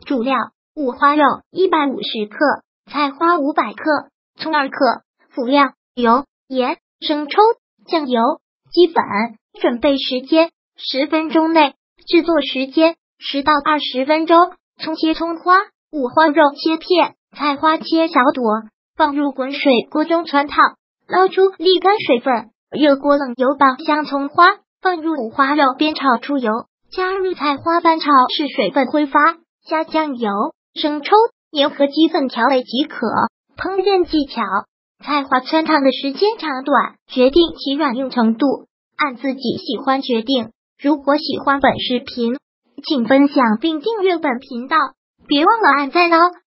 主料：五花肉150克，菜花500克，葱2克。辅料：油、盐、生抽、酱油、鸡粉。准备时间10分钟内，制作时间10到20分钟。葱切葱花，五花肉切片，菜花切小朵，放入滚水锅中汆烫，捞出沥干水分。热锅冷油爆香葱花，放入五花肉煸炒出油，加入菜花翻炒至水分挥发，加酱油、生抽、盐和鸡粉调味即可。烹饪技巧：菜花汆烫的时间长短决定其软硬程度，按自己喜欢决定。如果喜欢本视频，请分享并订阅本频道，别忘了按赞哦。